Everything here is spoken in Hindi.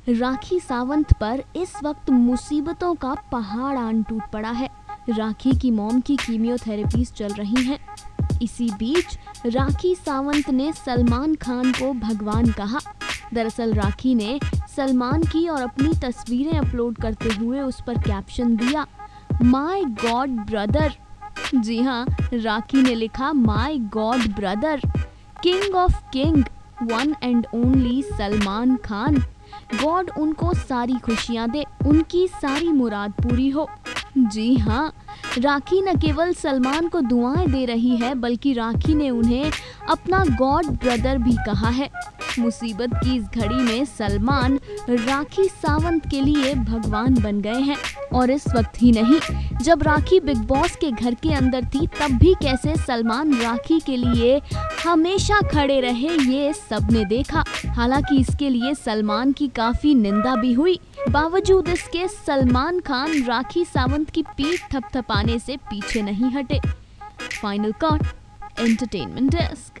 राखी सावंत पर इस वक्त मुसीबतों का पहाड़ आन टूट पड़ा है। राखी की मॉम की कीमियोथेरेपीज चल रही हैं। इसी बीच राखी सावंत ने सलमान खान को भगवान कहा। दरअसल राखी ने सलमान की और अपनी तस्वीरें अपलोड करते हुए उस पर कैप्शन दिया, माय गॉड ब्रदर। जी हाँ, राखी ने लिखा, my god brother, king of king, one and only Salman Khan. God उनको सारी खुशियां दे, उनकी सारी मुराद पूरी हो। जी हाँ, राखी न केवल सलमान को दुआएं दे रही है, बल्कि राखी ने उन्हें अपना गॉड ब्रदर भी कहा है। मुसीबत की इस घड़ी में सलमान राखी सावंत के लिए भगवान बन गए हैं। और इस वक्त ही नहीं, जब राखी बिग बॉस के घर के अंदर थी, तब भी कैसे सलमान राखी के लिए हमेशा खड़े रहे, ये सबने देखा। हालांकि इसके लिए सलमान की काफी निंदा भी हुई। बावजूद इसके सलमान खान राखी सावंत की पीठ थपथपाने से पीछे नहीं हटे। Final cut, entertainment desk.